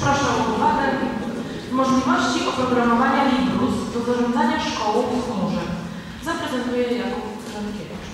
proszę o uwagę, możliwości oprogramowania Librus do zarządzania szkołą w chmurze. Zaprezentuję Jakub Żankiewicz.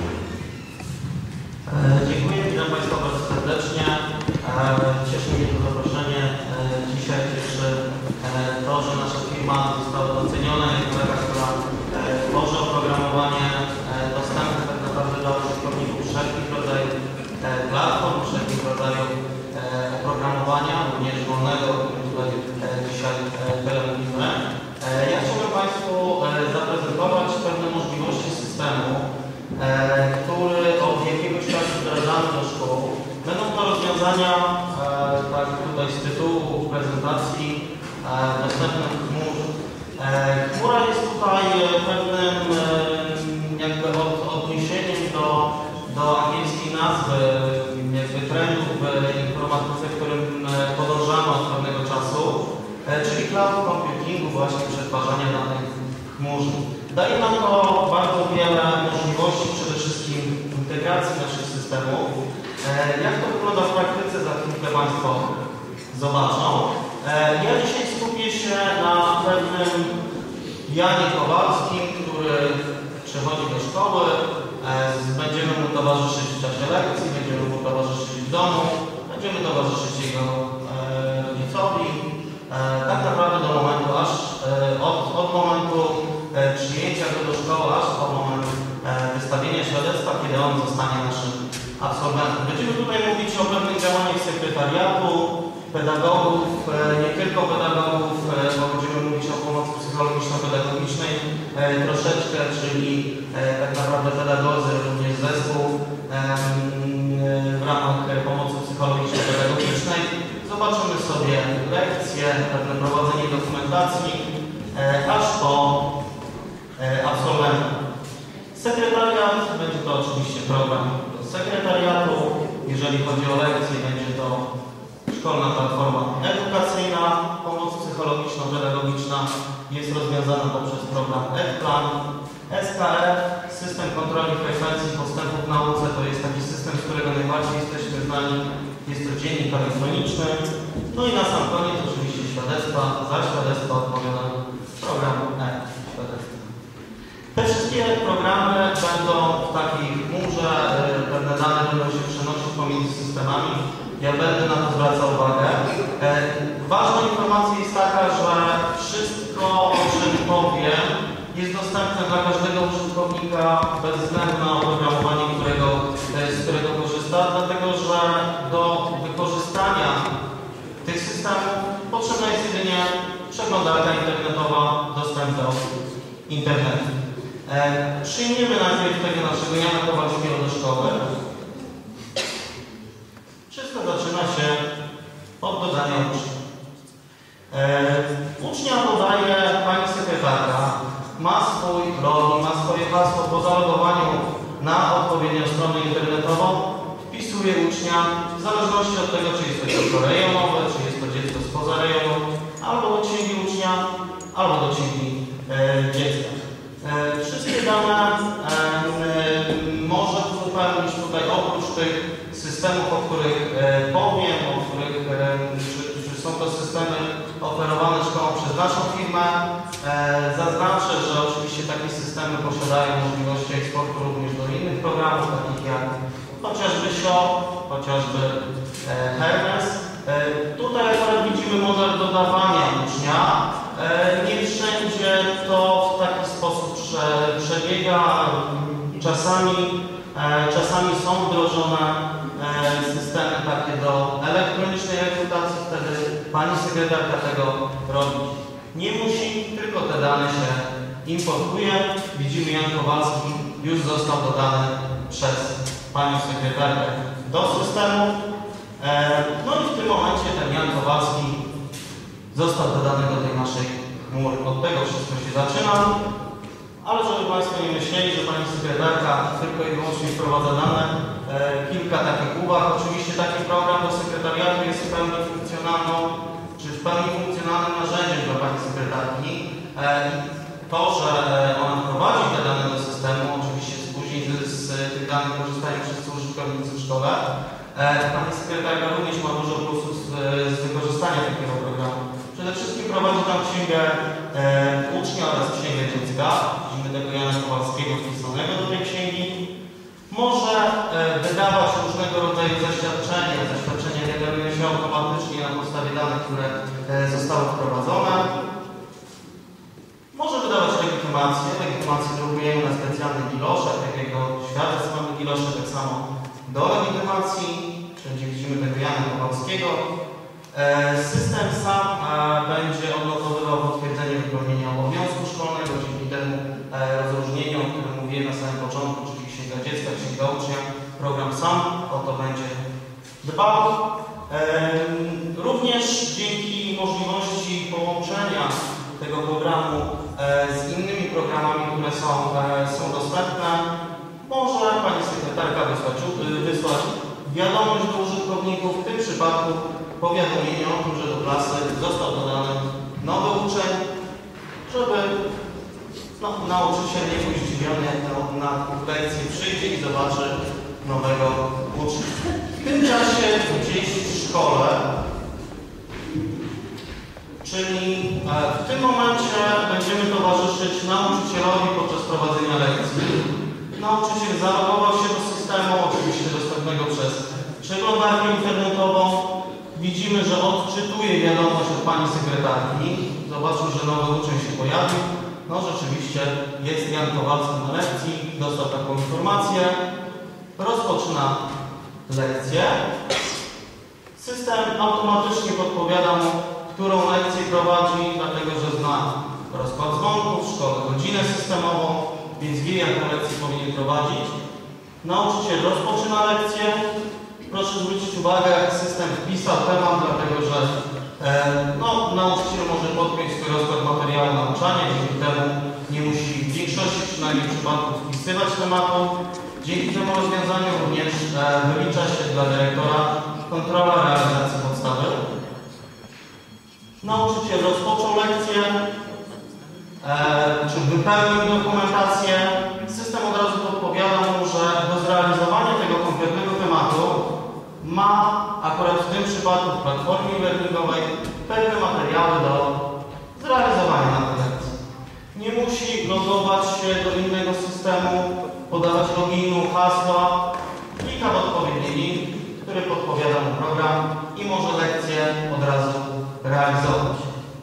Dziękuję, witam Państwa bardzo serdecznie. Cieszy mnie to zaproszenie. Dzisiaj cieszy to, że nasza firma została doceniona jako taka, która tworzy oprogramowanie dostępne tak naprawdę dla użytkowników wszelkich rodzajów platform, wszelkich rodzajów oprogramowania, również wolnego, o którym tutaj dzisiaj tyle mówimy. Ja chciałbym Państwu zaprezentować pewne możliwości systemu, który od jakiegoś czasu wdrażamy do szkół. Będą to rozwiązania, tak tutaj z tytułu prezentacji, dostępne w chmurze. Chmura jest tutaj pewnym jakby odniesieniem do angielskiej nazwy, jakby trendu w informatyce, którym podążamy od pewnego czasu, czyli cloud computingu, właśnie przetwarzania danych w chmurze. Daje nam to bardzo wiele możliwości, przede wszystkim integracji naszych systemów. Jak to wygląda w praktyce, za chwilkę Państwo zobaczą. Ja dzisiaj skupię się na pewnym Janie Kowalskim, który przychodzi do szkoły. Będziemy mu towarzyszyć w czasie lekcji, będziemy mu towarzyszyć w domu, będziemy towarzyszyć jego rodzicowi. Tak naprawdę do momentu, aż od momentu przyjęcia go do szkoły, aż po moment wystawienia świadectwa, kiedy on zostanie naszym absolwentem. Będziemy tutaj mówić o pewnych działaniach sekretariatu, pedagogów, nie tylko pedagogów, bo będziemy mówić o pomocy psychologiczno-pedagogicznej troszeczkę, czyli tak naprawdę pedagodzy, również zespół w ramach pomocy psychologiczno-pedagogicznej. Zobaczymy sobie lekcje, pewne prowadzenie dokumentacji, aż po absolwenta. Sekretariat, będzie to oczywiście program do sekretariatu. Jeżeli chodzi o lekcje, będzie to szkolna platforma edukacyjna. Pomoc psychologiczno-pedagogiczna jest rozwiązana poprzez program EdPlan. SKF, system kontroli frekwencji postępów w nauce, to jest taki system, z którego najbardziej jesteśmy znani. Jest to dziennik elektroniczny. No i na sam koniec oczywiście świadectwa. Za świadectwa odpowiada program e-świadectwa. Te wszystkie programy będą w takiej chmurze, pewne dane będą się przenosić pomiędzy systemami. Ja będę na to zwracał uwagę. Ważna informacja jest taka, że wszystko, o czym powiem, jest dostępne dla każdego użytkownika bez względu na oprogramowanie, z którego korzysta, dlatego że do wykorzystania tych systemów potrzebna jest jedynie przeglądarka internetowa, dostęp do internetu. Przyjmiemy najpierw tego naszego Jana Kowalskiego do szkoły. Wszystko zaczyna się od dodania ucznia. Ucznia dodaje pani sekretarka, ma swój login, ma swoje hasło po zalogowaniu na odpowiednią stronę internetową, wpisuje ucznia w zależności od tego, czy jest to dziecko rejonowe, czy jest to dziecko spoza rejonu, albo do księgi ucznia, albo do księgi dziecka. Wszystkie dane może uzupełnić tutaj oprócz tych systemów, o których powiem, czy są to systemy oferowane szkołą przez naszą firmę. Zaznaczę, że oczywiście takie systemy posiadają możliwości eksportu również do innych programów, takich jak chociażby SIO, chociażby Hermes. Tutaj akurat widzimy model dodawania ucznia. Nie wszędzie to w taki sposób przebiega. Czasami są wdrożone systemy takie do elektronicznej rekrutacji, wtedy pani sekretarka tego robić nie musi, tylko te dane się importuje. Widzimy, Jan Kowalski już został dodany przez panią sekretarkę do systemu. No i w tym momencie ten Jan Kowalski został dodany do tej naszej chmury. Od tego wszystko się zaczyna. Ale żeby Państwo nie myśleli, że pani sekretarka tylko i wyłącznie wprowadza dane, kilka takich uwag. Oczywiście taki program do sekretariatu jest w pełni funkcjonalną, czy w pełni funkcjonalnym narzędziem dla pani sekretarki. To, że ona wprowadzi te dane do systemu, oczywiście później z tych danych korzystają wszyscy użytkownicy w szkole, Pani sekretarka również ma dużo plusów z wykorzystania takiego programu. Przede wszystkim prowadzi tam księgę ucznia oraz księgę dziecka. Widzimy tego Jana Kowalskiego wpisanego do tej księgi. Może wydawać różnego rodzaju zaświadczenia. Zaświadczenia generują się automatycznie na podstawie danych, które zostały wprowadzone. Może wydawać legitymację. Legitymację drukujemy na specjalnych giloszach, takiego świadectw mamy gilosze, tak samo do legitymacji. Wszędzie widzimy tego Jana Kowalskiego. System sam będzie odnotowywał potwierdzenie wypełnienia obowiązku szkolnego, dzięki temu rozróżnieniu, o którym mówiłem na samym początku, czyli księga dziecka, księga ucznia. Program sam o to będzie dbał. Również dzięki możliwości połączenia tego programu z innymi programami, które są dostępne, może Pani sekretarka wysłać wiadomość do użytkowników, w tym przypadku powiadomienie o tym, że do klasy został dodany nowy uczeń, żeby nauczyciel nie był zdziwiony, jak na lekcję przyjdzie i zobaczy nowego ucznia. W tym czasie gdzieś w szkole, czyli w tym momencie będziemy towarzyszyć nauczycielowi podczas prowadzenia lekcji. Nauczyciel zalogował się do systemu, oczywiście dostępnego przez przeglądarkę internetową. Widzimy, że odczytuje wiadomość od Pani sekretarki. Zobaczył, że nowy uczeń się pojawił. No rzeczywiście jest Jan Kowalski na lekcji, dostał taką informację. Rozpoczyna lekcję. System automatycznie podpowiada mu, którą lekcję prowadzi, dlatego że zna rozkład dzwonków w szkole, godzinę systemową, więc wie, jaką lekcję powinien prowadzić. Nauczyciel rozpoczyna lekcję. Proszę zwrócić uwagę, jak system wpisał temat, dlatego że nauczyciel może podpiąć swój rozkład materiału nauczania, dzięki temu nie musi w większości przynajmniej przypadków wpisywać tematu. Dzięki temu rozwiązaniu również wylicza się dla dyrektora kontrola realizacji podstawy. Nauczyciel rozpoczął lekcję, czy wypełnił dokumentację. System od razu podpowiada mu, że do zrealizowania tego konkretnego tematu ma akurat w tym przypadku w platformie e-learningowej pewne materiały do zrealizowania na tej lekcji. Nie musi logować się do innego systemu, podawać loginu, hasła. Klika w odpowiedni link, który podpowiada mu program i może lekcję od razu realizować.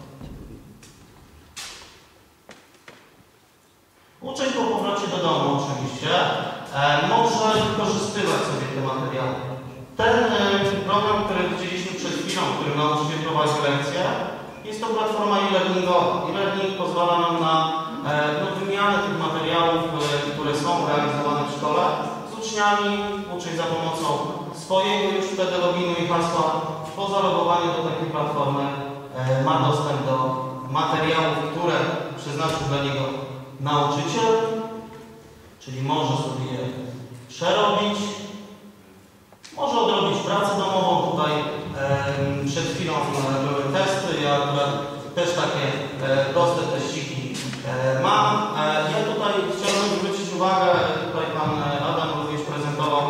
Uczeń po powrocie do domu oczywiście może wykorzystywać sobie te materiały. Ten program, który widzieliśmy przed chwilą, w którym nauczyciel prowadzi lekcję, jest to platforma e-learningowa. E-learning pozwala nam na wymianę tych materiałów, które są realizowane w szkole z uczniami. Uczeń za pomocą swojego już wtedy loginu i hasła po zalogowaniu do takiej platformy ma dostęp do materiałów, które przeznaczył dla niego nauczyciel, czyli może sobie je przerobić, może odrobić pracę domową. Tutaj przed chwilą były testy, ja akurat też takie proste teściki mam. Ja tutaj chciałbym zwrócić uwagę, tutaj Pan Adam również prezentował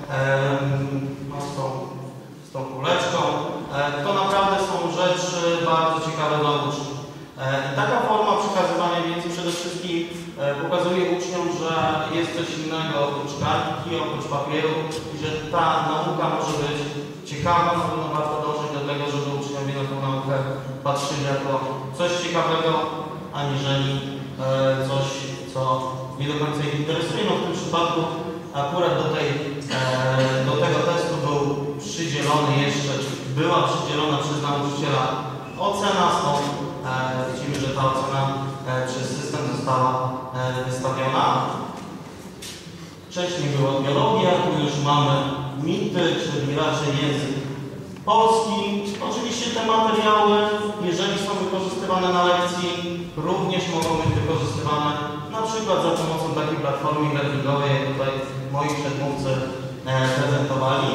z tą kuleczką. To naprawdę są rzeczy bardzo ciekawe dla uczniów. Taka forma przekazywania wiedzy przede wszystkim pokazuje uczniom, że jest coś innego oprócz kartki, oprócz papieru i że ta nauka może być ciekawa. Na pewno warto dążyć do tego, żeby uczniowie na tę naukę patrzyli jako coś ciekawego, aniżeli coś, co nie do końca ich interesuje. No w tym przypadku akurat do tego testu był przydzielony jeszcze, była przydzielona przez nauczyciela ocena, stąd widzimy, że ta ocena przez system została wystawiona. Wcześniej była biologia, tu już mamy mity, czyli raczej język polski. Oczywiście te materiały, jeżeli są wykorzystywane na lekcji, również mogą być wykorzystywane na przykład za pomocą takiej platformy e-learningowej, jak tutaj moi przedmówcy prezentowali.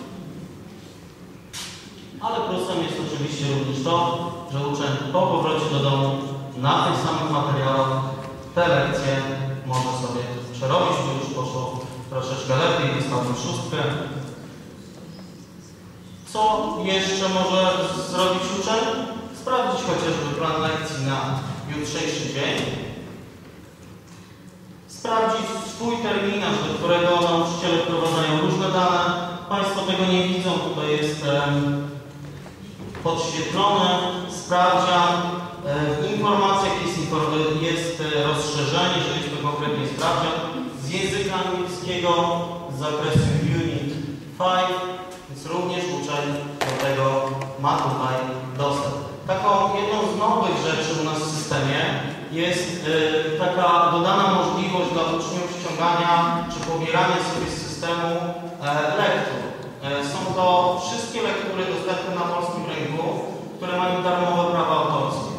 Ale plusem jest oczywiście również to, że uczeń po powrocie do domu na tych samych materiałach te lekcje może sobie przerobić, bo już poszło troszeczkę lepiej, dostał 6. Co jeszcze może zrobić uczeń? Sprawdzić chociażby plan lekcji na jutrzejszy dzień. Sprawdzić swój terminarz, do którego nauczyciele wprowadzają różne dane. Państwo tego nie widzą, tutaj jest podświetlone. Sprawdzian. W informacjach jest rozszerzenie, że jest to konkretnie sprawdzian z języka angielskiego z zakresu Unit 5, więc również uczeń do tego ma tutaj dostęp. Taką jedną z nowych rzeczy u nas w systemie jest taka dodana możliwość dla uczniów ściągania czy pobierania sobie z systemu lektur. Są to wszystkie lektury dostępne na polskim rynku, które mają darmowe prawa autorskie.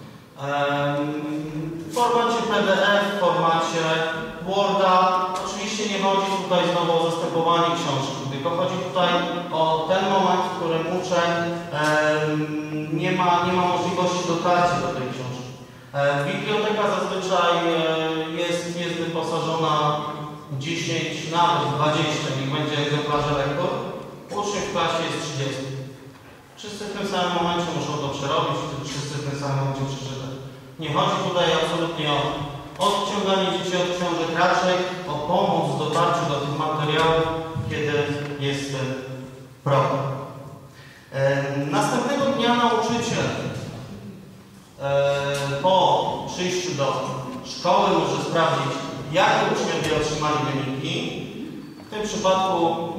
W formacie PDF, w formacie Worda. Oczywiście nie chodzi tutaj znowu o zastępowanie książki, tylko chodzi tutaj o ten moment, w którym uczeń nie ma możliwości dotarcia do tej książki. Biblioteka zazwyczaj jest wyposażona 10, nawet 20, niech będzie egzemplarzy lektur. Uczniów w klasie jest 30. Wszyscy w tym samym momencie muszą to przerobić, wszyscy w tym samym momencie przeczytać. Nie chodzi tutaj absolutnie o odciąganie dzieci od książek, raczej o pomoc w dotarciu do tych materiałów, kiedy jest problem. Następnego dnia nauczyciel po przyjściu do szkoły może sprawdzić, jakie uczniowie otrzymali wyniki. W tym przypadku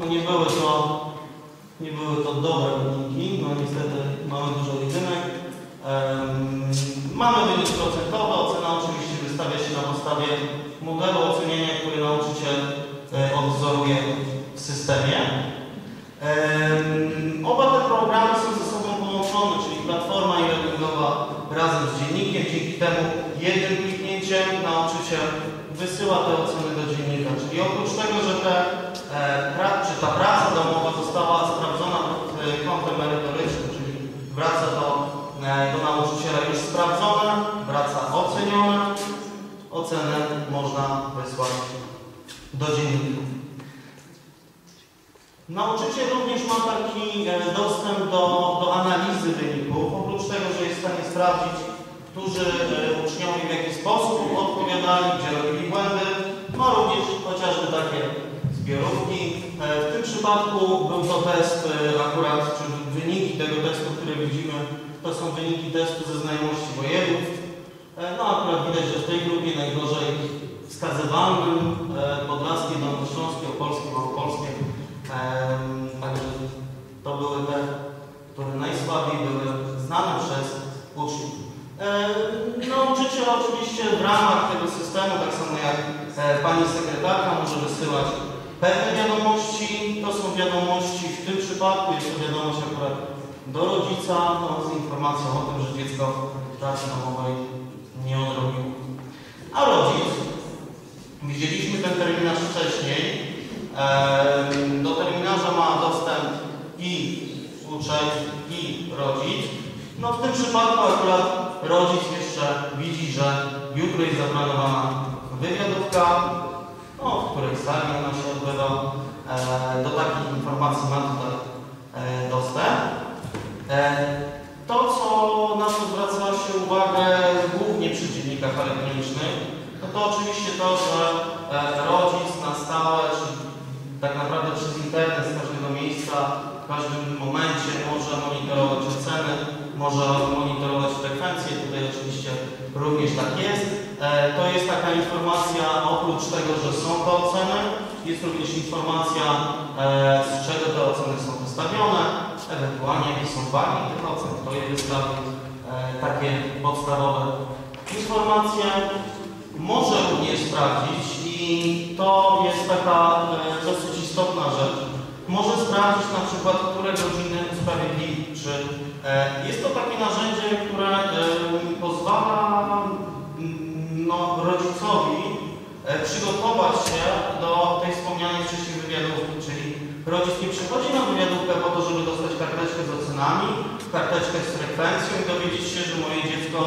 nie były to dobre wyniki, no niestety mamy dużo jedynek. Mamy wynik procentowy, ocena oczywiście wystawia się na podstawie modelu oceniania, który nauczyciel odwzoruje w systemie. Oba te programy są ze sobą połączone, czyli platforma e-learningowa razem z dziennikiem. Dzięki temu jednym kliknięciem nauczyciel wysyła te oceny do dziennika. Czyli oprócz tego, że ta praca domowa została sprawdzona pod kątem merytorycznym, czyli wraca do nauczyciela już sprawdzona, wraca oceniona, ocenę można wysłać do dziennika. Nauczyciel również ma taki dostęp do analizy wyników. Oprócz tego, że jest w stanie sprawdzić, którzy uczniowie w jaki sposób odpowiadali, gdzie robili błędy, ma również chociażby takie zbiorówki. W tym przypadku był to test akurat, czy wyniki tego testu, które widzimy, to są wyniki testu ze znajomości województw. No akurat widać, że w tej grupie najgorzej wskazywalnym podlaskie, dolnośląskie, opolskie, małopolskie. Także to były te, które najsłabiej były znane przez uczniów. Nauczyciel oczywiście w ramach tego systemu, tak samo jak pani sekretarka, może wysyłać pewne wiadomości. To są wiadomości, w tym przypadku jest to wiadomość akurat do rodzica, z informacją o tym, że dziecko pracy domowej nie odrobiło. A rodzic, widzieliśmy ten terminarz wcześniej, do terminarza ma dostęp i uczeń, i rodzic. No w tym przypadku akurat rodzic jeszcze widzi, że jutro jest zaplanowana wywiadówka, w której sali ona się odbywa. Do takich informacji ma tutaj dostęp. To, na co zwraca się uwagę głównie przy dziennikach elektronicznych, to oczywiście to, że rodzic na stałe, czy tak naprawdę przez internet z każdego miejsca, w każdym momencie może monitorować oceny, może monitorować frekwencję. Tutaj oczywiście również tak jest. To jest taka informacja, oprócz tego, że są to oceny, jest również informacja, z czego te oceny są wystawione, ewentualnie jakie są wagi tych ocen, kto je wystawił. Takie podstawowe informacje może również sprawdzić i to jest taka dosyć istotna rzecz. Może sprawdzić na przykład, które godziny usprawiedliwi. Czy jest to takie narzędzie, które pozwala rodzicowi przygotować się do tej wspomnianej wcześniej wywiadówki, czyli rodzic nie przychodzi na wywiadówkę po to, żeby dostać karteczkę z ocenami, karteczkę z frekwencją i dowiedzieć się, że moje dziecko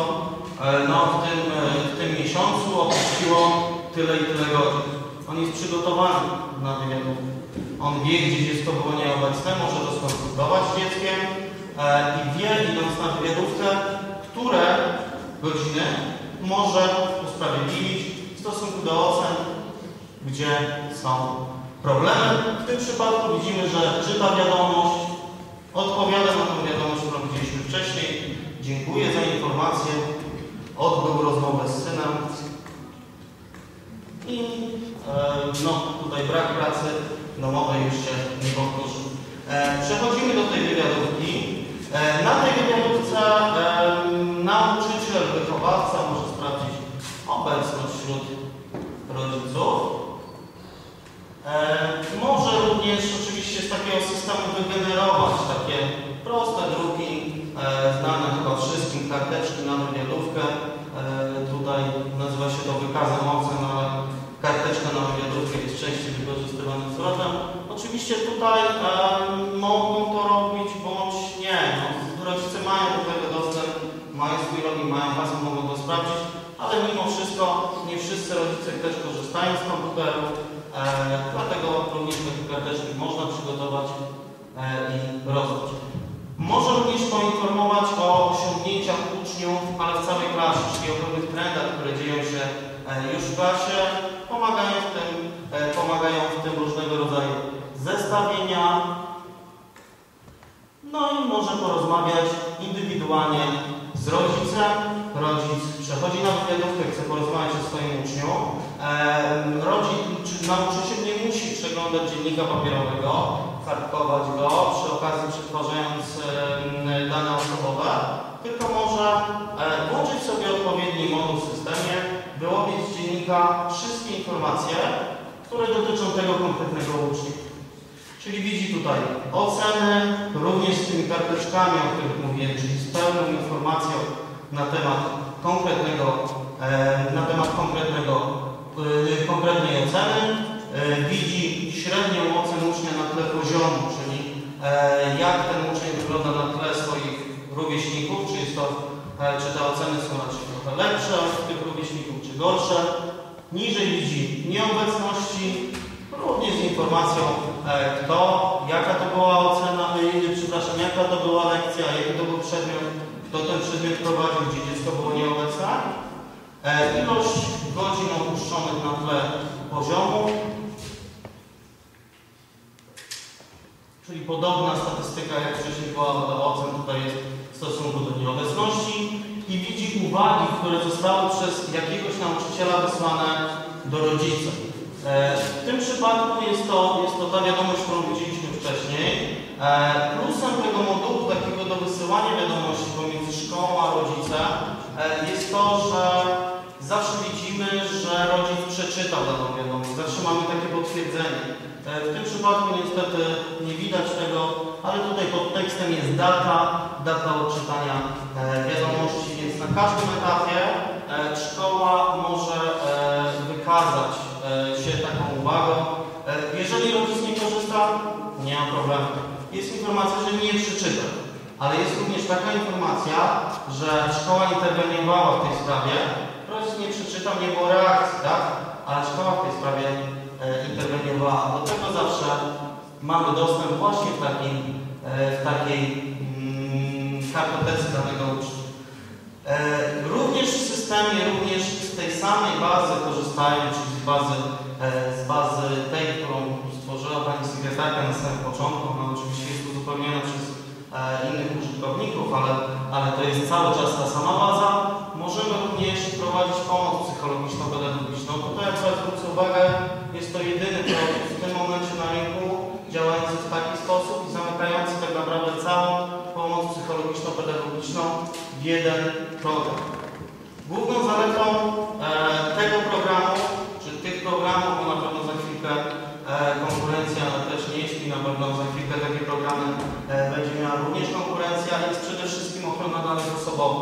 w tym miesiącu opuściło tyle i tyle godzin. On jest przygotowany na wywiadówkę. On wie, gdzie dziecko było nieobecne, może to skonsultować z dzieckiem i wie, idąc na wywiadówkę, które godziny może usprawiedliwić w stosunku do ocen, gdzie są problemy. W tym przypadku widzimy, że czyta wiadomość, odpowiada na tę wiadomość, którą widzieliśmy wcześniej. Dziękuję za informację. Odbył rozmowę z synem. I no, tutaj brak pracy domowej już się nie powtórzy. Przechodzimy do tej wywiadówki. Na tej wywiadówce nauczyciel, wychowawca może sprawdzić obecność wśród rodziców. Może również oczywiście z takiego systemu wygenerować takie proste druki, znane chyba wszystkim, karteczki na wywiadówkę. Tutaj nazywa się to wykazem ocen, ale karteczka na wywiadówkę jest częściej wykorzystywanym zwrotem. Oczywiście tutaj mogą to robić bądź nie. No, rodzice mają do tego dostęp, mają swój login, mają hasło, mogą to sprawdzić, ale mimo wszystko nie wszyscy rodzice też korzystają z komputerów, dlatego również takie karteczki można przygotować i rozdać. Może również poinformować o osiągnięciach uczniów, ale w całej klasie, czyli o pewnych trendach, które dzieją się już w klasie, pomagają w tym różnego rodzaju zestawienia. No i może porozmawiać indywidualnie z rodzicem. Rodzic przechodzi na wywiadówkę, chce porozmawiać o swoim uczniu. Nauczyciel nie musi przeglądać dziennika papierowego, kartkować go, przy okazji przetwarzając dane osobowe, tylko może włączyć sobie odpowiedni moduł w systemie, wyłowić z dziennika wszystkie informacje, które dotyczą tego konkretnego ucznia. Czyli widzi tutaj oceny, również z tymi karteczkami, o których mówiłem, czyli z pełną informacją na temat konkretnej oceny. Widzi średnią ocenę ucznia na tle poziomu, czyli jak ten uczeń wygląda na tle swoich rówieśników, czy te oceny są raczej trochę lepsze od tych rówieśników, czy gorsze. Niżej widzi nieobecności, również z informacją jaka to była ocena, jaka to była lekcja, jaki to był przedmiot, kto ten przedmiot prowadził, gdzie dziecko było nieobecne. Ilość godzin opuszczonych na tle poziomu, czyli podobna statystyka jak wcześniej była do ocen, tutaj jest w stosunku do nieobecności i widzi uwagi, które zostały przez jakiegoś nauczyciela wysłane do rodzica. W tym przypadku jest to ta wiadomość, którą widzieliśmy wcześniej. Plusem tego modułu takiego do wysyłania wiadomości pomiędzy szkołą a rodzicem jest to, że zawsze widzimy, że rodzic przeczytał daną wiadomość. Zawsze mamy takie potwierdzenie. W tym przypadku niestety nie widać tego, ale tutaj pod tekstem jest data odczytania wiadomości, więc na każdym etapie szkoła może wykazać się taką uwagą. Jeżeli rodzic nie korzysta, nie ma problemu. Jest informacja, że nie przeczyta, ale jest również taka informacja, że szkoła interweniowała w tej sprawie. Rodzic nie przeczytał, nie było reakcji, tak? Ale szkoła w tej sprawie interweniowała. Do tego zawsze mamy dostęp właśnie w takiej kartotece danego ucznia. Również w systemie, również z tej samej bazy korzystają, czyli z bazy tej, którą stworzyła pani sekretarka na samym początku. Ona oczywiście jest uzupełniona przez innych użytkowników, ale to jest cały czas ta sama baza. Możemy również prowadzić pomoc psychologiczno-pedagogiczną. Tutaj akurat zwrócę uwagę, jest to jedyny produkt w tym momencie na rynku działający w taki sposób i zamykający tak naprawdę całą pomoc psychologiczno-pedagogiczną w jeden program. Główną zaletą tego programu, czy tych programów, bo na pewno za chwilkę konkurencja też nie jest i na pewno za chwilkę takie programy będzie miała również konkurencja, jest przede wszystkim ochrona danych osobowych.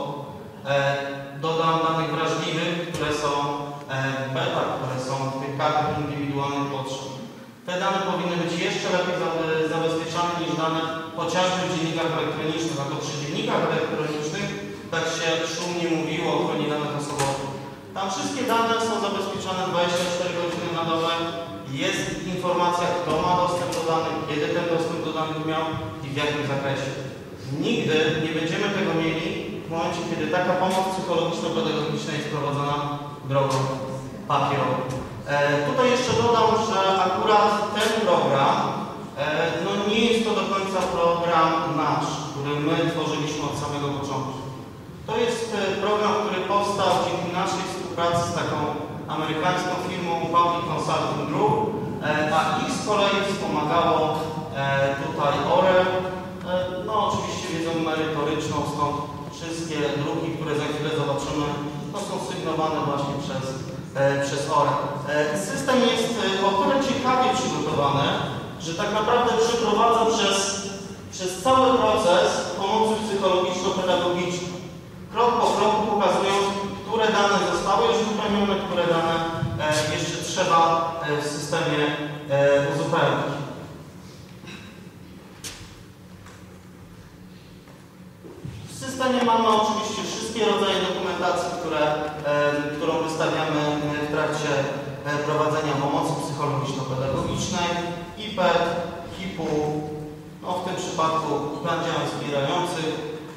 Dodam danych wrażliwych, które są w betach, które są w tych kartach indywidualnych potrzeb. Te dane powinny być jeszcze lepiej zabezpieczane niż dane chociażby w dziennikach elektronicznych, a to przy dziennikach elektronicznych tak się szumnie mówiło o ochronie danych osobowych. Tam wszystkie dane są zabezpieczane 24 godziny na dobę jest informacja, kto ma dostęp do danych, kiedy ten dostęp do danych miał i w jakim zakresie. Nigdy nie będziemy tego mieli w momencie, kiedy taka pomoc psychologiczno-pedagogiczna jest prowadzona drogą papierową. Tutaj jeszcze dodam, że akurat ten program no nie jest to do końca program nasz, który my tworzyliśmy od samego początku. To jest program, który powstał dzięki naszej współpracy z taką amerykańską firmą Public Consulting Group, a ich z kolei wspomagało tutaj ORE, no oczywiście wiedzą merytoryczną, stąd wszystkie druki, które za chwilę zobaczymy, to są sygnowane właśnie przez ORE. System jest o tyle ciekawie przygotowany, że tak naprawdę przeprowadza przez cały proces pomocy psychologiczno-pedagogicznej. Krok po kroku pokazując, które dane zostały już wypełnione, które dane jeszcze trzeba w systemie uzupełnić. W systemie mamy oczywiście wszystkie rodzaje dokumentacji, którą wystawiamy w trakcie prowadzenia pomocy psychologiczno-pedagogicznej, IPED, HIP-u, no w tym przypadku plan działań wspierających.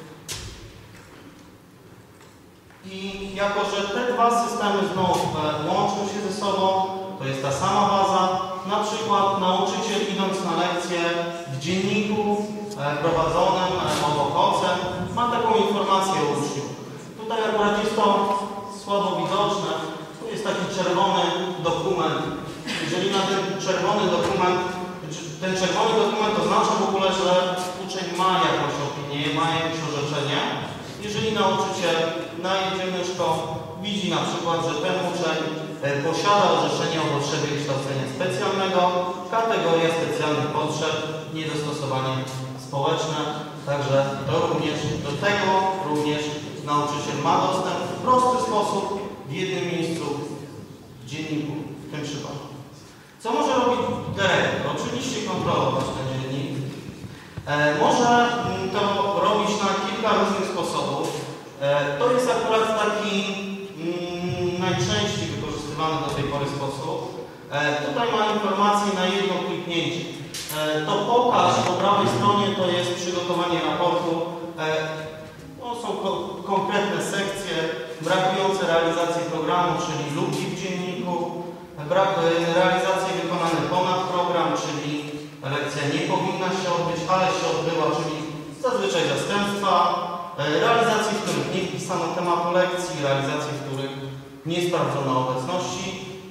I jako, że te dwa systemy znów łączą się ze sobą, to jest ta sama baza, na przykład nauczyciel idąc na lekcję w dzienniku prowadzonym obok ocen ma taką informację o uczniu. Tutaj akurat jest to słabo widoczne, tu jest taki czerwony dokument. Jeżeli na ten czerwony dokument oznacza w ogóle, że uczeń ma jakąś opinię, ma jakieś orzeczenie. Jeżeli nauczyciel na dzienniczko widzi na przykład, że ten uczeń posiada orzeczenie o potrzebie kształcenia specjalnego, kategoria specjalnych potrzeb, niedostosowanie społeczne, także do tego również nauczyciel ma dostęp w prosty sposób w jednym miejscu w dzienniku w tym przypadku. Co może robić dyrektor? Oczywiście kontrolować ten dziennik. Może to robić na kilka różnych sposobów. To jest akurat taki najczęściej wykorzystywany do tej pory sposób. Tutaj ma informację na jedno kliknięcie. To pokaż po prawej stronie to jest przygotowanie raportu. To są konkretne sekcje, brakujące realizacji programu, czyli luki w dzienniku, realizacje wykonane ponad program, czyli lekcja nie powinna się odbyć, ale się odbyła, czyli zazwyczaj zastępstwa, realizacje, w których nie wpisano tematu lekcji, realizacje, w których nie sprawdzono obecności.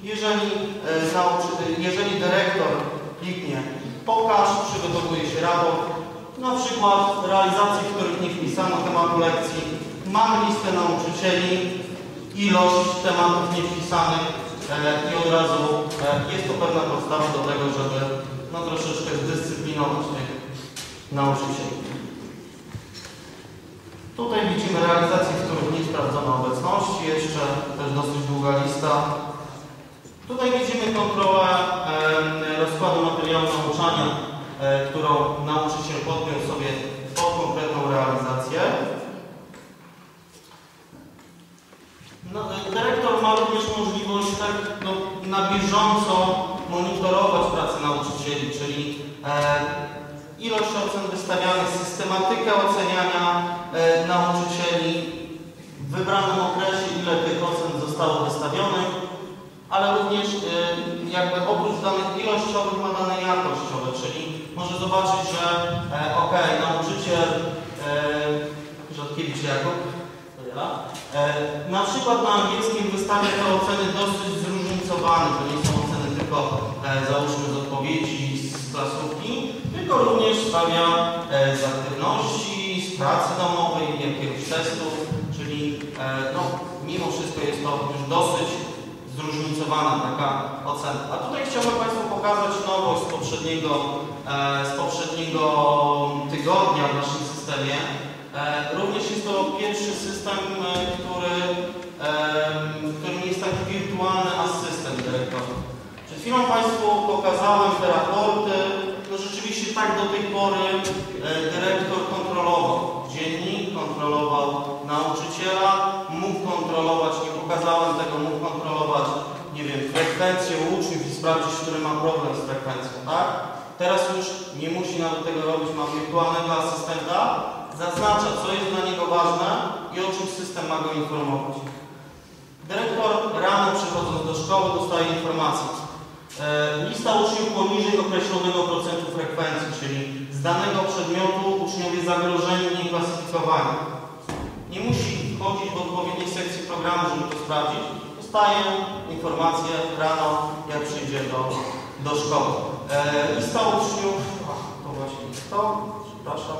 Jeżeli dyrektor kliknie pokaż, przygotowuje się raport, na przykład realizacji, w których nie wpisano tematu lekcji, mamy listę nauczycieli, ilość tematów niewpisanych i od razu jest to pewna podstawa do tego, żeby no, troszeczkę zdyscyplinować tych nauczycieli. Tutaj widzimy realizacje, w których nie sprawdzono obecności, jeszcze też dosyć długa lista. Tutaj widzimy kontrolę rozkładu materiału nauczania, którą nauczyciel podpiął sobie pod konkretną realizację. No, dyrektor ma również możliwość tak na bieżąco monitorować pracę nauczycieli, czyli ilość ocen wystawianych, systematykę oceniania nauczycieli, w wybranym okresie ile tych ocen zostało wystawionych, ale również jakby oprócz danych ilościowych ma dane jakościowe, czyli może zobaczyć, że ok, nauczyciel Rzadkiewicz Jakub, to ja, na przykład na angielskim wystawia te oceny dosyć zróżnicowane, to nie są oceny tylko załóżmy z odpowiedzi z klasówki, tylko również stawia z aktywności, z pracy domowej, jakiegoś testu, czyli no, mimo wszystko jest to już dosyć zróżnicowana taka ocena. A tutaj chciałbym Państwu pokazać nowość z poprzedniego tygodnia w naszym systemie. Również jest to pierwszy system, którym jest taki wirtualny asystent dyrektora. Przed chwilą Państwu pokazałem te raporty. No rzeczywiście tak do tej pory dyrektor kontrolował dziennik, kontrolował nauczyciela, mógł kontrolować, nie pokazałem tego, mógł kontrolować nie wiem, frekwencję uczniów i sprawdzić, który ma problem z frekwencją, tak? Teraz już nie musi nawet tego robić, ma wirtualnego asystenta, zaznacza, co jest dla niego ważne i o czym system ma go informować. Dyrektor rano przychodząc do szkoły dostaje informację. Lista uczniów poniżej określonego procentu frekwencji, czyli z danego przedmiotu uczniowie zagrożeni, nieklasyfikowani. Nie musi wchodzić w odpowiedniej sekcji programu, żeby to sprawdzić. Dostaje informację rano, jak przyjdzie do szkoły. Lista uczniów, to właśnie to, przepraszam.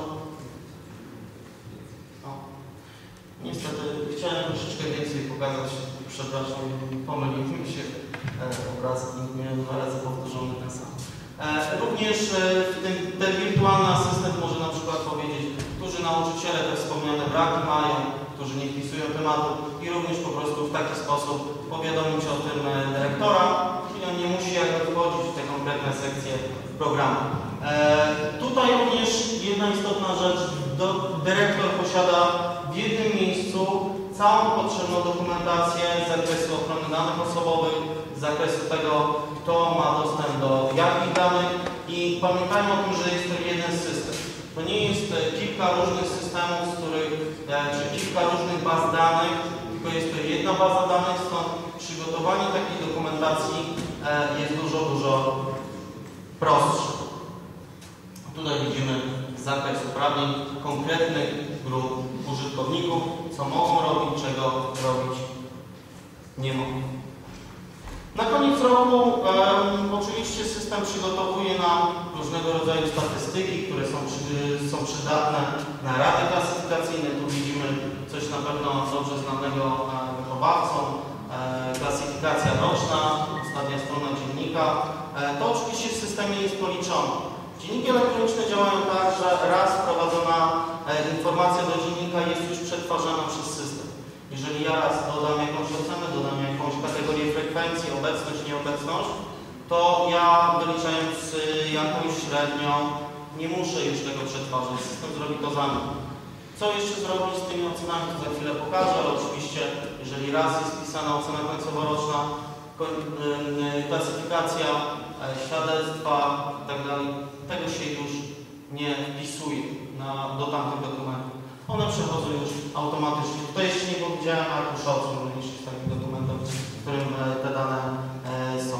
Niestety chciałem troszeczkę więcej pokazać, przepraszam, pomylił mi się obrazki, miałem 2 razy powtórzony ten sam. Również ten wirtualny asystent może na przykład powiedzieć, którzy nauczyciele te wspomniane braki mają, którzy nie wpisują tematu i również po prostu w taki sposób powiadomić o tym dyrektora i on nie musi jakby wchodzić w te konkretne sekcje programu. Tutaj również jedna istotna rzecz, dyrektor posiada w jednym miejscu całą potrzebną dokumentację z zakresu ochrony danych osobowych, z zakresu tego, kto ma dostęp do jakich danych i pamiętajmy o tym, że jest to jeden system. To nie jest kilka różnych systemów, z których, czy kilka różnych baz danych, tylko jest to jedna baza danych, stąd przygotowanie takiej dokumentacji jest dużo prostsze. Tutaj widzimy zakres uprawnień konkretnych grup użytkowników, co mogą robić, czego robić nie mogą. Na koniec roku oczywiście system przygotowuje nam różnego rodzaju statystyki, które są przydatne na rady klasyfikacyjne. Tu widzimy coś na pewno dobrze znanego wychowawcom. Klasyfikacja roczna, ostatnia strona dziennika. To oczywiście w systemie jest policzone. Dzienniki elektroniczne działają tak, że raz wprowadzona informacja do dziennika jest już przetwarzana przez system. Jeżeli ja raz dodam jakąś ocenę, dodam jakąś kategorię frekwencji, obecność, nieobecność, to ja wyliczając jakąś średnią nie muszę już tego przetwarzać. System zrobi to za mnie. Co jeszcze zrobić z tymi ocenami, to za chwilę pokażę, ale oczywiście jeżeli raz jest wpisana ocena końcowo-roczna, klasyfikacja, świadectwa itd., tego się już nie wpisuje do tamtych dokumentów. One przechodzą już automatycznie. Tutaj jeszcze nie powiedziałem arkusza ocen, również jest takich dokumentów, w którym te dane są.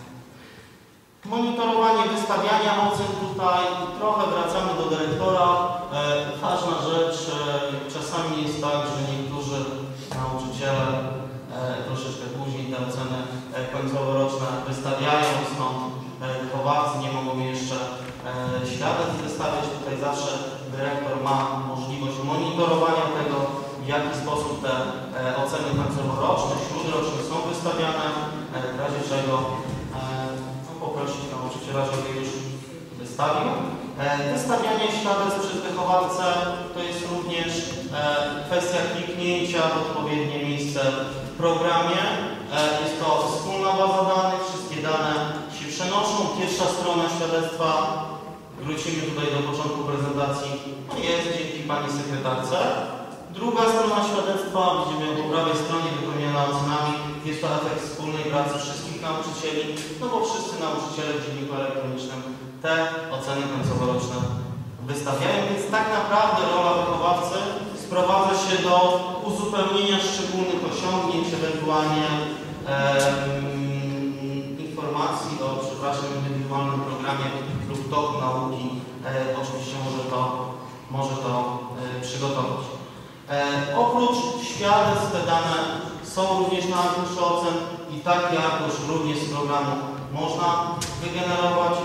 Monitorowanie wystawiania ocen tutaj. Trochę wracamy do dyrektora. Ważna rzecz, czasami jest tak, że niektórzy nauczyciele troszeczkę później te oceny końcowo-roczne wystawiają, stąd wychowawcy nie mogą jeszcze świadectw wystawiać. Tutaj zawsze dyrektor ma możliwość monitorowania tego, w jaki sposób te oceny końcowo-roczne, śródroczne są wystawiane, w razie czego poprosić nauczyciela, żeby już wystawił. Wystawianie świadectw przez wychowawcę to jest również kwestia kliknięcia w odpowiednie miejsce w programie. Jest to wspólna baza danych, wszystkie dane się przenoszą. Pierwsza strona świadectwa, wrócimy tutaj do początku prezentacji, jest dzięki pani sekretarce. Druga strona świadectwa, widzimy ją po prawej stronie, wypełniona ocenami. Jest to efekt wspólnej pracy wszystkich nauczycieli, no bo wszyscy nauczyciele w dzienniku elektronicznym te oceny końcowo-roczne wystawiają, więc tak naprawdę rola wychowawcy sprowadza się do uzupełnienia szczególnych osiągnięć, ewentualnie informacji o, indywidualnym programie lub toku nauki. Oczywiście może to przygotować. Oprócz świadectw te dane są również na arkuszu ocen i taki arkusz również z programu można wygenerować.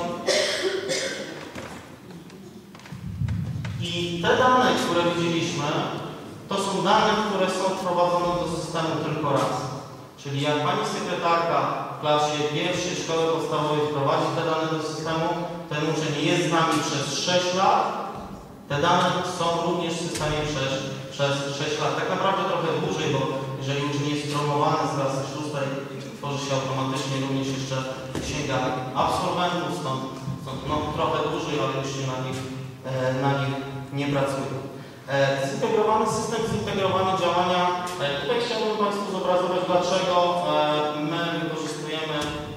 I te dane, które widzieliśmy, to są dane, które są wprowadzone do systemu tylko raz. Czyli jak pani sekretarka w klasie pierwszej szkoły podstawowej wprowadzi te dane do systemu, ten uczeń jest z nami przez 6 lat. Te dane są również w systemie przez 6 lat. Tak naprawdę trochę dłużej, bo jeżeli uczeń jest promowany z klasy 6, tworzy się automatycznie również jeszcze księga absolwentów, stąd no, trochę dłużej, ale już się na nich nie pracuje. Zintegrowany system, zintegrowane działania. Tutaj chciałbym Państwu zobrazować, dlaczego my wykorzystujemy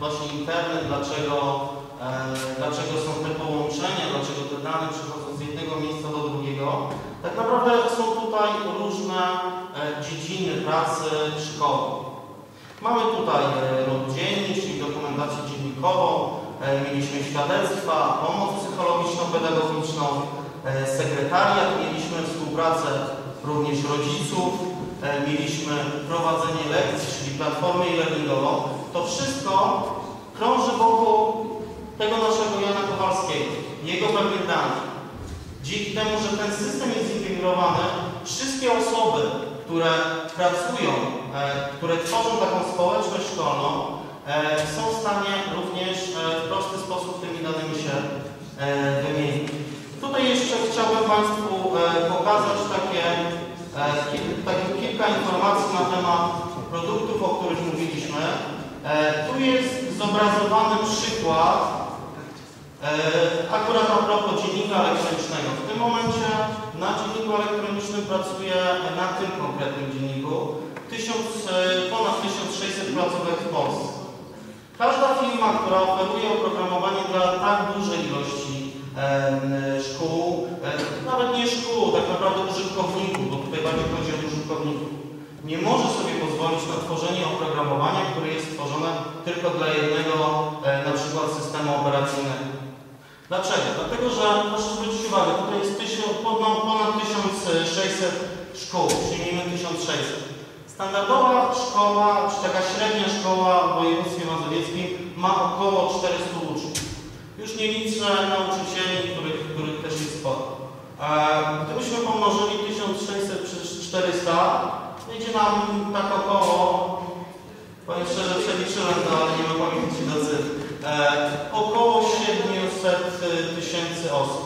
właśnie internet, dlaczego są te połączenia, dlaczego te dane przychodzą z jednego miejsca do drugiego. Tak naprawdę są tutaj różne dziedziny pracy szkoły. Mamy tutaj dziennik, czyli dokumentację dziennikową, mieliśmy świadectwa, pomoc psychologiczną, pedagogiczną, sekretariat, mieliśmy współpracę również rodziców, mieliśmy prowadzenie lekcji, czyli platformę e-learningową. To wszystko krąży wokół tego naszego Jana Kowalskiego, jego pewnych danych. Dzięki temu, że ten system jest zintegrowany, wszystkie osoby, które pracują, które tworzą taką społeczność szkolną, są w stanie również w prosty sposób tymi danymi się wymienić. Tutaj jeszcze chciałbym Państwu pokazać kilka informacji na temat produktów, o których mówiliśmy. Tu jest zobrazowany przykład akurat a propos dziennika elektronicznego. W tym momencie na dzienniku elektronicznym pracuje, na tym konkretnym dzienniku, ponad 1600 placówek w Polsce. Każda firma, która oferuje oprogramowanie dla tak dużej ilości szkół, nawet nie szkół, tak naprawdę użytkowników, bo tutaj bardziej chodzi o użytkowników, nie może sobie pozwolić na tworzenie oprogramowania, które jest stworzone tylko dla jednego na przykład systemu operacyjnego. Dlaczego? Dlatego, że proszę zwrócić uwagę, tutaj jest ponad 1600 szkół, przyjmijmy 1600. Standardowa szkoła, czy taka średnia szkoła w województwie mazowieckim ma około 400 uczniów. Już nie liczę nauczycieli, których też jest sporo. Gdybyśmy pomnożyli 1600 przez 400, wyjdzie nam tak około, powiem szczerze, przeliczyłem to, ale nie mam pamięci do cyfr, około 700 tysięcy osób.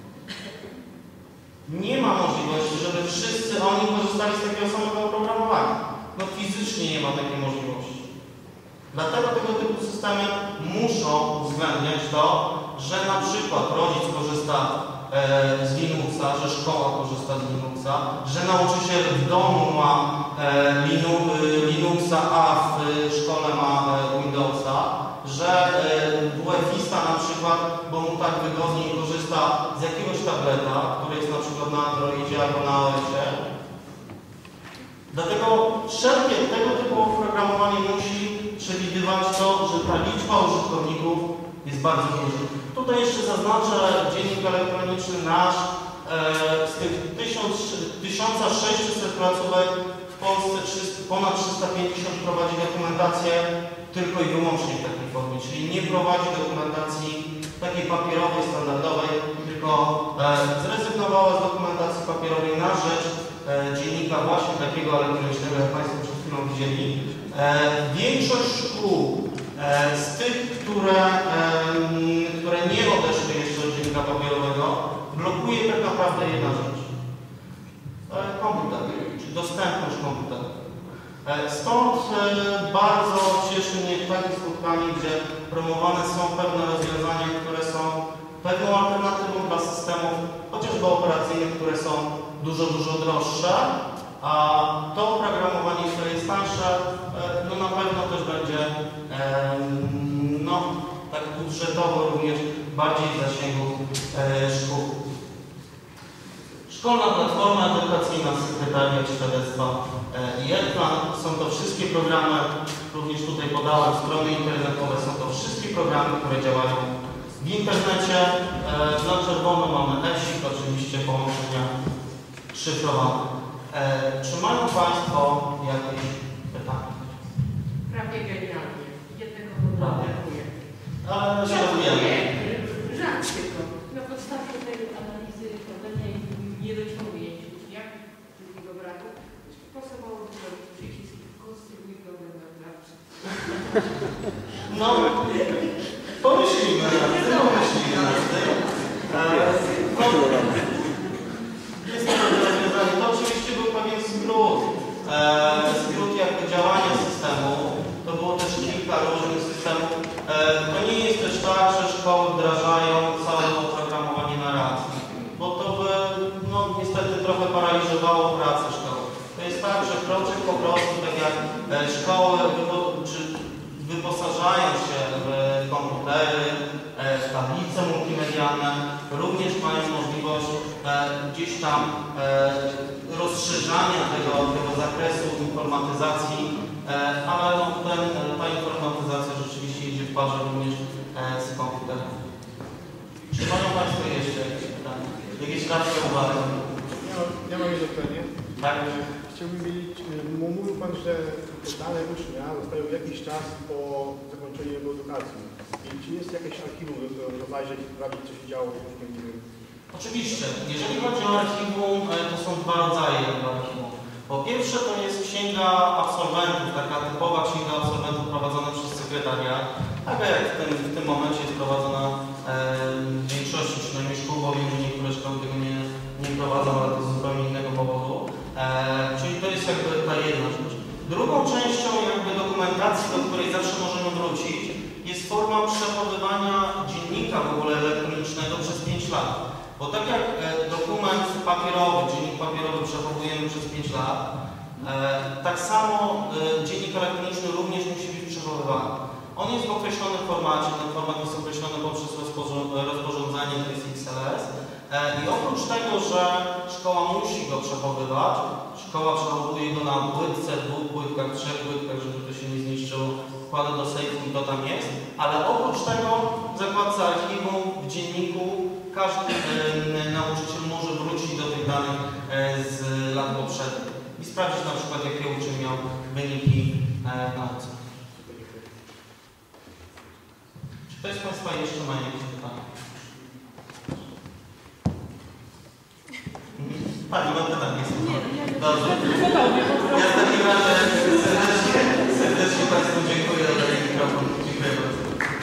Nie ma możliwości, żeby wszyscy oni korzystali z takiego samego oprogramowania. No fizycznie nie ma takiej możliwości. Dlatego tego typu systemy muszą uwzględniać to, że na przykład rodzic korzysta z Linuxa, że szkoła korzysta z Linuxa, że nauczyciel w domu ma Linuxa, a w szkole ma Windowsa, że WF-ista na przykład, bo mu tak wygodniej korzysta z jakiegoś tableta, który jest na przykład na Androidzie albo na OS-ie. Dlatego wszelkie tego typu oprogramowanie musi przewidywać to, że ta liczba użytkowników jest bardzo duża. Tutaj jeszcze zaznaczę dziennik elektroniczny nasz. Z tych 1600 placówek w Polsce ponad 350 prowadzi dokumentację tylko i wyłącznie w takiej formie, czyli nie prowadzi dokumentacji takiej papierowej, standardowej, tylko zrezygnowała z dokumentacji papierowej na rzecz dziennika właśnie takiego elektronicznego, jak Państwo przed chwilą widzieli. Większość szkół z tych, które nie odeszły jeszcze od dziennika papierowego, blokuje tak naprawdę jedna rzecz. Komputer, czyli dostępność komputera. Stąd bardzo cieszy mnie takie spotkanie, gdzie promowane są pewne rozwiązania, które są pewną alternatywą dla systemów, chociażby operacyjnych, które są dużo droższe, a to oprogramowanie, które jest tańsze, no na pewno też będzie tak budżetowo również bardziej w zasięgu szkół. Szkolna platforma edukacyjna, sekretariat, świadectwa i e-plan. Są to wszystkie programy, również tutaj podałem strony internetowe, są to wszystkie programy, które działają w internecie. Na czerwono mamy ESIK, oczywiście połączenia szyfrowane. Czy mają Państwo jakieś pytania? Prawie genialnie. Jednego brakuje. Ale się rozwijamy. Żart tylko. Na podstawie tej analizy problemu nie dociągnie się. Jak drugiego braku? Pasowało zrobić przycisk konstruuj problem naprawczy. No, pomyślimy nad tym. Jest to rozwiązanie. To oczywiście był pewien skrót. Skrót jakby działania systemu. To było też kilka różnych systemów. To nie jest też tak, że szkoły wdrażają całe oprogramowanie na raz, bo to by niestety trochę paraliżowało pracę szkoły. To jest tak, że kroczek po prostu, tak jak szkoły wyposażają się w komputery, w tablice multimedialne, również mają możliwość gdzieś tam rozszerzania tego zakresu informatyzacji, ale no, ta informatyzacja rzeczywiście idzie w parze również z komputerem. Czy mają Państwo jeszcze jakieś pytania? Jakieś dalsze uwagi? Ja mam jedno pytanie. Tak? Chciałbym wiedzieć, mówił Pan, że dane ucznia zostają jakiś czas po zakończeniu jego edukacji. I czy jest jakieś archiwum, do którego można zajrzeć i sprawdzić, co się działo z uczniem? Oczywiście. Jeżeli chodzi o archiwum, to są dwa rodzaje archiwum. Po pierwsze to jest księga absolwentów, taka typowa księga absolwentów prowadzona przez sekretariat, taka jak w tym momencie jest prowadzona w większości przynajmniej szkół, bo wiem, że niektóre szkoły tego nie prowadzą, ale to z zupełnie innego powodu. Czyli to jest jakby ta jedna rzecz. Drugą częścią jakby dokumentacji, do której zawsze możemy wrócić, jest forma przechowywania dziennika w ogóle elektronicznego przez 5 lat. Bo tak jak dokument papierowy, dziennik papierowy przechowujemy przez 5 lat, tak samo dziennik elektroniczny również musi być przechowywany. On jest w określonym formacie, ten format jest określony poprzez rozporządzenie, to jest XLS. I oprócz tego, że szkoła musi go przechowywać, szkoła przechowuje go na płytce, 2 płytkach, 3 płytkach, żeby to się nie zniszczyło, wkłada do sejfu i to tam jest, ale oprócz tego w zakładce archiwum, w dzienniku każdy nauczyciel może wrócić do tych danych z lat poprzednich i sprawdzić na przykład, jakie uczeń miał wyniki w nauce. Czy ktoś z Państwa jeszcze ma jakieś pytania? Pani ma pytanie. Dobrze. Ja w takim razie serdecznie Państwu dziękuję za ten mikrofon. Dziękuję bardzo.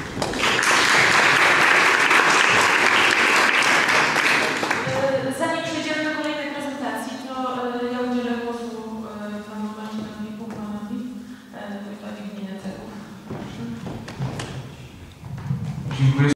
Zanim przejdziemy do kolejnej prezentacji, to ja udzielę głosu panu Marcinowi Puchmanowi, wójtowi gminy Ceków. Dziękuję.